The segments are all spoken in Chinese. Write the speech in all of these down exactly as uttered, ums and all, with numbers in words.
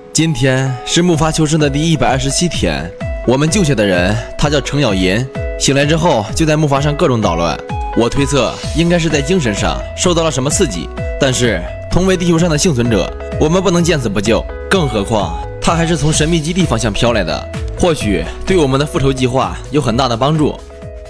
今天是木筏求生的第一百二十七天，我们救下的人他叫程咬银，醒来之后就在木筏上各种捣乱。我推测应该是在精神上受到了什么刺激，但是同为地球上的幸存者，我们不能见死不救，更何况他还是从神秘基地方向飘来的，或许对我们的复仇计划有很大的帮助。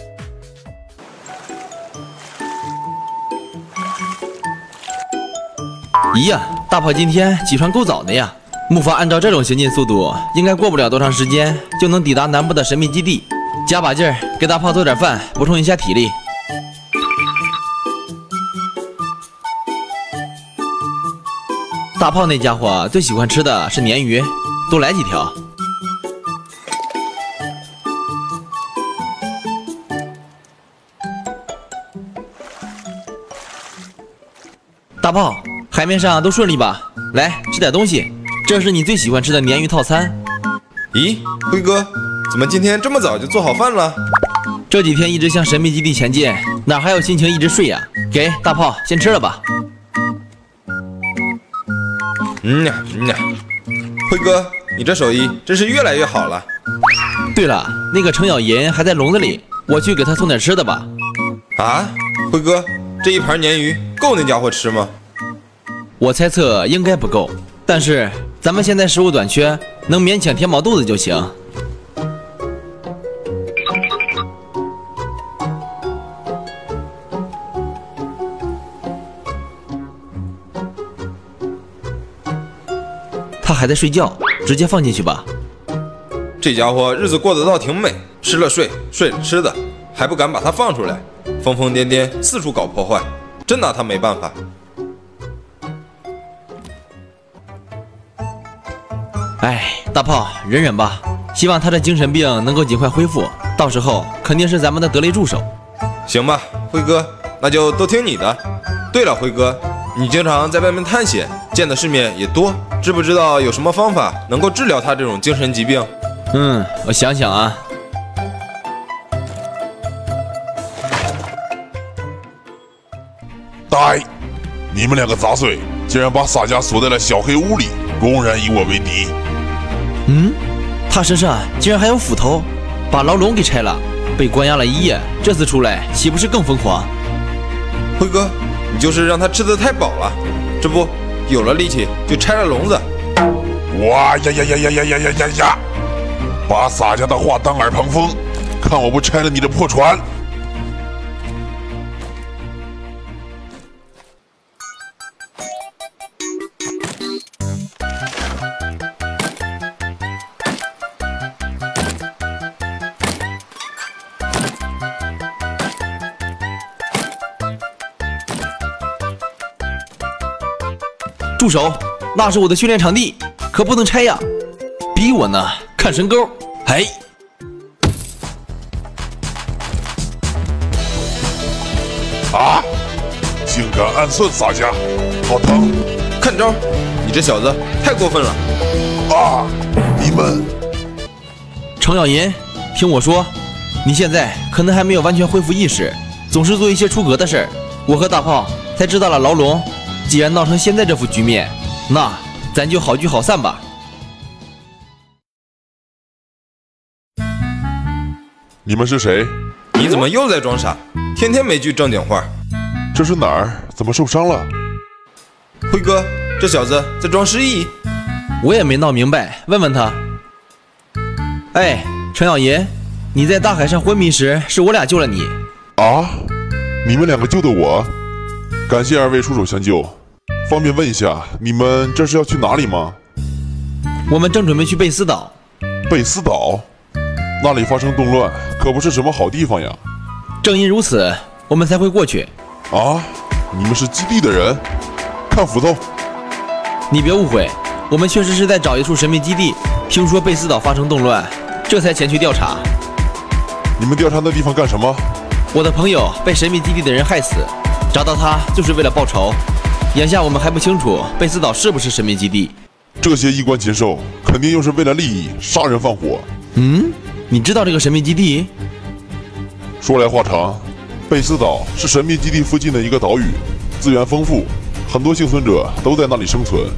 咦呀，大炮今天起床够早的呀！木筏按照这种行进速度，应该过不了多长时间就能抵达南部的神秘基地。加把劲儿，给大炮做点饭，补充一下体力。大炮那家伙最喜欢吃的是鲶鱼，多来几条。大炮，海面上都顺利吧？来吃点东西，这是你最喜欢吃的鲶鱼套餐。 咦，辉哥，怎么今天这么早就做好饭了？ 这几天一直向神秘基地前进，哪还有心情一直睡呀？给大炮先吃了吧。 嗯呀嗯呀，辉哥，你这手艺真是越来越好了。 对了，那个程咬银还在笼子里，我去给他送点吃的吧。 啊，辉哥，这一盘鲶鱼够那家伙吃吗？ 我猜测应该不够，但是咱们现在食物短缺，能勉强填饱肚子就行。他还在睡觉，直接放进去吧。 这家伙日子过得倒挺美，吃了睡，睡了吃的，还不敢把它放出来，疯疯癫癫，四处搞破坏，真拿他没办法。 哎，大炮，忍忍吧，希望他的精神病能够尽快恢复，到时候肯定是咱们的得力助手。 行吧，辉哥，那就都听你的。对了，辉哥，你经常在外面探险，见的世面也多，知不知道有什么方法能够治疗他这种精神疾病？ 嗯，我想想啊。 呆！你们两个杂碎，竟然把洒家锁在了小黑屋里，公然以我为敌。 嗯，他身上竟然还有斧头，把牢笼给拆了，被关押了一夜，这次出来岂不是更疯狂？ 辉哥，你就是让他吃得太饱了，这不有了力气就拆了笼子。 哇呀呀呀呀呀呀呀呀呀！把洒家的话当耳旁风，看我不拆了你的破船！ 住手！那是我的训练场地，可不能拆呀！逼我呢，看神钩！哎， 啊！竟敢暗算洒家，好疼！ 看招！你这小子太过分了！ 啊！你们， 程咬银，听我说，你现在可能还没有完全恢复意识，总是做一些出格的事儿。我和大炮才知道了牢笼。既然闹成现在这副局面，那咱就好聚好散吧。 你们是谁？ 你怎么又在装傻？天天没句正经话。 这是哪儿？怎么受伤了？ 辉哥，这小子在装失忆。 我也没闹明白，问问他。哎，程咬银，你在大海上昏迷时，是我俩救了你。 啊？你们两个救的我？感谢二位出手相救。方便问一下，你们这是要去哪里吗？ 我们正准备去贝斯岛。 贝斯岛？那里发生动乱，可不是什么好地方呀。 正因如此，我们才会过去。 啊？你们是基地的人？看斧头。 你别误会，我们确实是在找一处神秘基地，听说贝斯岛发生动乱，这才前去调查。 你们调查那地方干什么？ 我的朋友被神秘基地的人害死，找到他就是为了报仇。眼下我们还不清楚贝斯岛是不是神秘基地。 这些衣冠禽兽肯定又是为了利益杀人放火。 嗯，你知道这个神秘基地？ 说来话长，贝斯岛是神秘基地附近的一个岛屿，资源丰富，很多幸存者都在那里生存。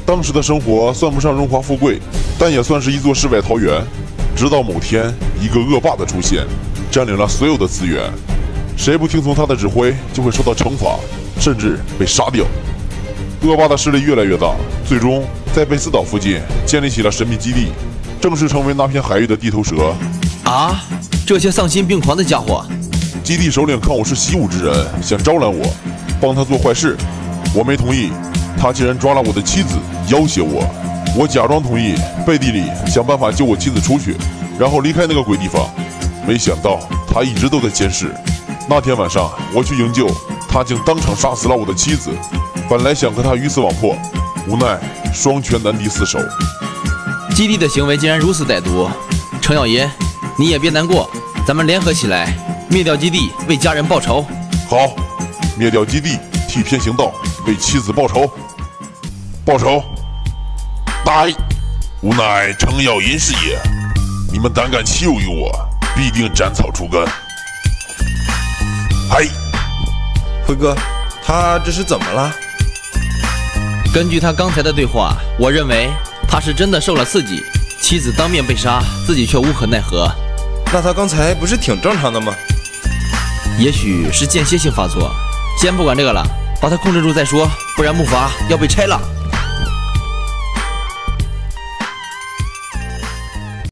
当时的生活算不上荣华富贵，但也算是一座世外桃源。直到某天，一个恶霸的出现，占领了所有的资源，谁不听从他的指挥，就会受到惩罚，甚至被杀掉。恶霸的势力越来越大，最终在贝斯岛附近建立起了神秘基地，正式成为那片海域的地头蛇。 啊！这些丧心病狂的家伙！ 基地首领看我是习武之人，想招揽我，帮他做坏事。我没同意，他竟然抓了我的妻子，要挟我。我假装同意，背地里想办法救我妻子出去，然后离开那个鬼地方。没想到他一直都在监视。那天晚上我去营救，他竟当场杀死了我的妻子。本来想和他鱼死网破，无奈双拳难敌四手。 基地的行为竟然如此歹毒，程咬银，你也别难过，咱们联合起来灭掉基地，为家人报仇。 好，灭掉基地，替天行道，为妻子报仇。报仇！呆！吾乃程咬银是也。你们胆敢欺辱于我，必定斩草除根。嗨！ 辉哥，他这是怎么了？ 根据他刚才的对话，我认为他是真的受了刺激，妻子当面被杀，自己却无可奈何。 那他刚才不是挺正常的吗？ 也许是间歇性发作。先不管这个了，把他控制住再说，不然木筏要被拆了。